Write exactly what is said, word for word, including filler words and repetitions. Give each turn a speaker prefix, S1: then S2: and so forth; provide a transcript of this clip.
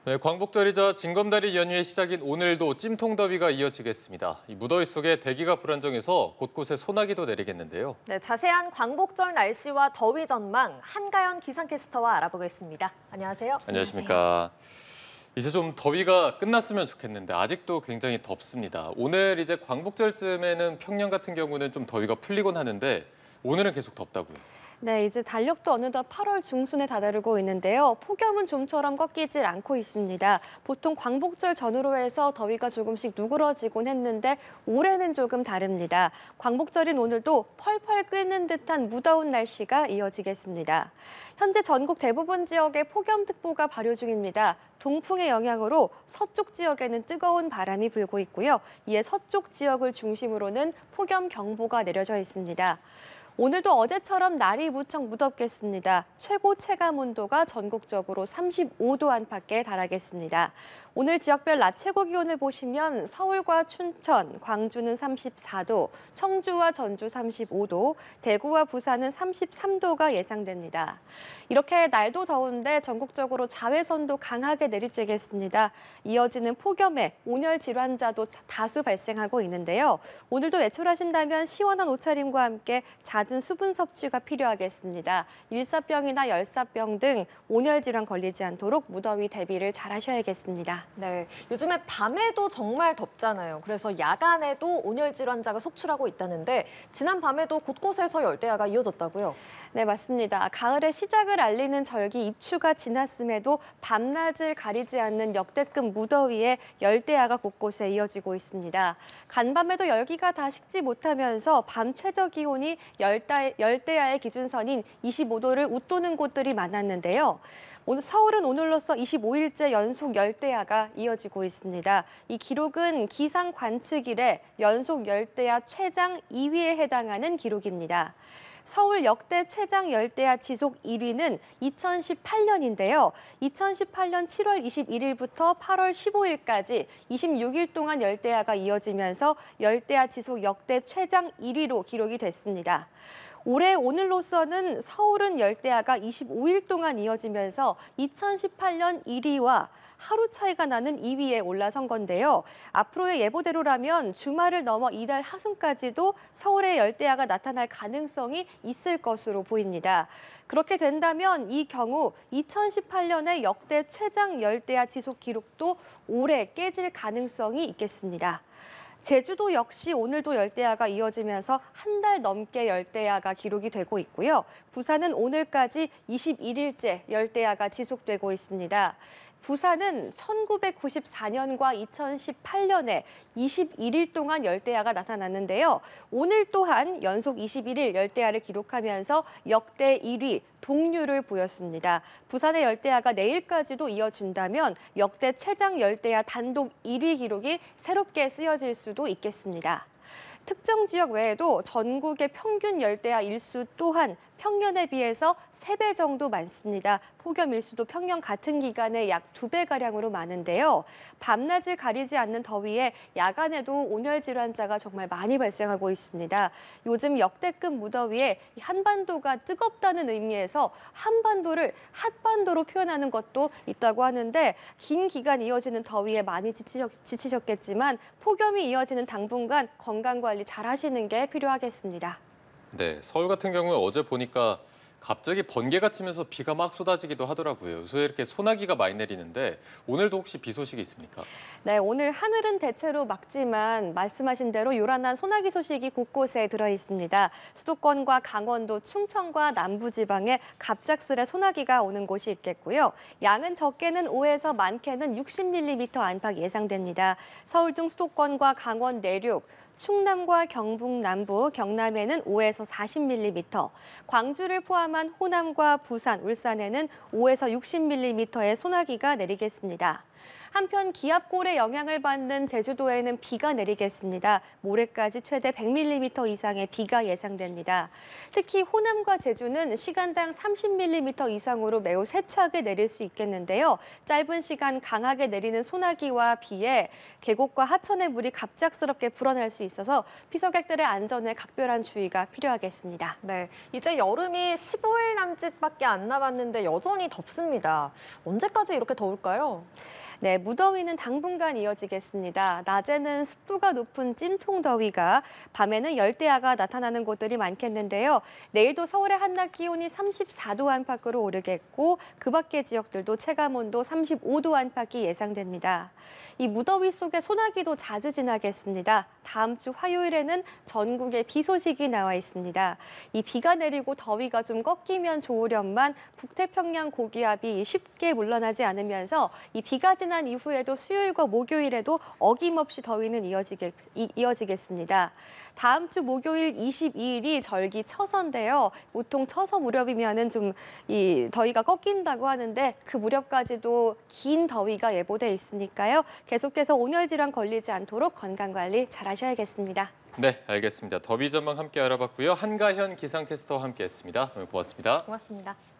S1: 네, 광복절이자 징검다리 연휴의 시작인 오늘도 찜통더위가 이어지겠습니다. 이 무더위 속에 대기가 불안정해서 곳곳에 소나기도 내리겠는데요.
S2: 네, 자세한 광복절 날씨와 더위 전망 한가연 기상캐스터와 알아보겠습니다. 안녕하세요.
S1: 안녕하십니까. 이제 좀 더위가 끝났으면 좋겠는데 아직도 굉장히 덥습니다. 오늘 이제 광복절쯤에는 평년 같은 경우는 좀 더위가 풀리곤 하는데 오늘은 계속 덥다고요.
S3: 네, 이제 달력도 어느덧 팔월 중순에 다다르고 있는데요. 폭염은 좀처럼 꺾이질 않고 있습니다. 보통 광복절 전후로 해서 더위가 조금씩 누그러지곤 했는데 올해는 조금 다릅니다. 광복절인 오늘도 펄펄 끓는 듯한 무더운 날씨가 이어지겠습니다. 현재 전국 대부분 지역에 폭염특보가 발효 중입니다. 동풍의 영향으로 서쪽 지역에는 뜨거운 바람이 불고 있고요. 이에 서쪽 지역을 중심으로는 폭염경보가 내려져 있습니다. 오늘도 어제처럼 날이 무척 무덥겠습니다. 최고 체감 온도가 전국적으로 삼십오 도 안팎에 달하겠습니다. 오늘 지역별 낮 최고 기온을 보시면 서울과 춘천, 광주는 삼십사 도, 청주와 전주 삼십오 도, 대구와 부산은 삼십삼 도가 예상됩니다. 이렇게 날도 더운데 전국적으로 자외선도 강하게 내리쬐겠습니다. 이어지는 폭염에 온열 질환자도 다수 발생하고 있는데요. 오늘도 외출하신다면 시원한 옷차림과 함께 잦은 수분 섭취가 필요하겠습니다. 일사병이나 열사병 등 온열 질환 걸리지 않도록 무더위 대비를 잘 하셔야겠습니다.
S2: 네, 요즘에 밤에도 정말 덥잖아요. 그래서 야간에도 온열 질환자가 속출하고 있다는데 지난 밤에도 곳곳에서 열대야가 이어졌다고요?
S3: 네, 맞습니다. 가을의 시작을 알리는 절기 입추가 지났음에도 밤낮을 가리지 않는 역대급 무더위에 열대야가 곳곳에 이어지고 있습니다. 간밤에도 열기가 다 식지 못하면서 밤 최저 기온이 열대, 열대야의 기준선인 이십오 도를 웃도는 곳들이 많았는데요. 오늘 서울은 오늘로써 이십오 일째 연속 열대야가 이어지고 있습니다. 이 기록은 기상 관측 이래 연속 열대야 최장 이 위에 해당하는 기록입니다. 서울 역대 최장 열대야 지속 일 위는 이천십팔 년인데요. 이천십팔 년 칠월 이십일 일부터 팔월 십오 일까지 이십육 일 동안 열대야가 이어지면서 열대야 지속 역대 최장 일 위로 기록이 됐습니다. 올해 오늘로서는 서울은 열대야가 이십오 일 동안 이어지면서 이천십팔 년 일 위와 하루 차이가 나는 이 위에 올라선 건데요. 앞으로의 예보대로라면 주말을 넘어 이달 하순까지도 서울에 열대야가 나타날 가능성이 있을 것으로 보입니다. 그렇게 된다면 이 경우 이천십팔 년의 역대 최장 열대야 지속 기록도 올해 깨질 가능성이 있겠습니다. 제주도 역시 오늘도 열대야가 이어지면서 한 달 넘게 열대야가 기록이 되고 있고요. 부산은 오늘까지 이십일 일째 열대야가 지속되고 있습니다. 부산은 천구백구십사 년과 이천십팔 년에 이십일 일 동안 열대야가 나타났는데요. 오늘 또한 연속 이십일 일 열대야를 기록하면서 역대 일 위 동률을 보였습니다. 부산의 열대야가 내일까지도 이어진다면 역대 최장 열대야 단독 일 위 기록이 새롭게 쓰여질 수도 있겠습니다. 특정 지역 외에도 전국의 평균 열대야 일수 또한 평년에 비해서 세 배 정도 많습니다. 폭염 일수도 평년 같은 기간에 약 두 배가량으로 많은데요. 밤낮을 가리지 않는 더위에 야간에도 온열 질환자가 정말 많이 발생하고 있습니다. 요즘 역대급 무더위에 한반도가 뜨겁다는 의미에서 한반도를 핫반도로 표현하는 것도 있다고 하는데 긴 기간 이어지는 더위에 많이 지치셨, 지치셨겠지만 폭염이 이어지는 당분간 건강관리 잘 하시는 게 필요하겠습니다.
S1: 네, 서울 같은 경우에 어제 보니까 갑자기 번개가 치면서 비가 막 쏟아지기도 하더라고요. 요새 이렇게 소나기가 많이 내리는데 오늘도 혹시 비 소식이 있습니까?
S3: 네, 오늘 하늘은 대체로 맑지만 말씀하신 대로 요란한 소나기 소식이 곳곳에 들어 있습니다. 수도권과 강원도, 충청과 남부지방에 갑작스레 소나기가 오는 곳이 있겠고요. 양은 적게는 오에서 많게는 육십 밀리미터 안팎 예상됩니다. 서울 등 수도권과 강원 내륙, 충남과 경북 남부, 경남에는 오에서 사십 밀리미터, 광주를 포함한 호남과 부산, 울산에는 오에서 육십 밀리미터의 소나기가 내리겠습니다. 한편 기압골의 영향을 받는 제주도에는 비가 내리겠습니다. 모레까지 최대 백 밀리미터 이상의 비가 예상됩니다. 특히 호남과 제주는 시간당 삼십 밀리미터 이상으로 매우 세차게 내릴 수 있겠는데요. 짧은 시간 강하게 내리는 소나기와 비에 계곡과 하천의 물이 갑작스럽게 불어날 수 있어서 피서객들의 안전에 각별한 주의가 필요하겠습니다.
S2: 네, 이제 여름이 십오 일 남짓밖에 안 남았는데 여전히 덥습니다. 언제까지 이렇게 더울까요?
S3: 네, 무더위는 당분간 이어지겠습니다. 낮에는 습도가 높은 찜통 더위가, 밤에는 열대야가 나타나는 곳들이 많겠는데요. 내일도 서울의 한낮 기온이 삼십사 도 안팎으로 오르겠고 그 밖의 지역들도 체감온도 삼십오 도 안팎이 예상됩니다. 이 무더위 속에 소나기도 자주 지나겠습니다. 다음 주 화요일에는 전국에 비 소식이 나와 있습니다. 이 비가 내리고 더위가 좀 꺾이면 좋으련만 북태평양 고기압이 쉽게 물러나지 않으면서 이 비가 지난 이후에도 수요일과 목요일에도 어김없이 더위는 이어지겠, 이, 이어지겠습니다. 다음 주 목요일 이십이 일이 절기 처서인데요. 보통 처서 무렵이면은 좀 이 더위가 꺾인다고 하는데 그 무렵까지도 긴 더위가 예보돼 있으니까요. 계속해서 온열 질환 걸리지 않도록 건강 관리 잘 하셔야겠습니다.
S1: 네, 알겠습니다. 더위 전망 함께 알아봤고요. 한가현 기상캐스터와 함께했습니다. 오늘 고맙습니다.
S2: 고맙습니다.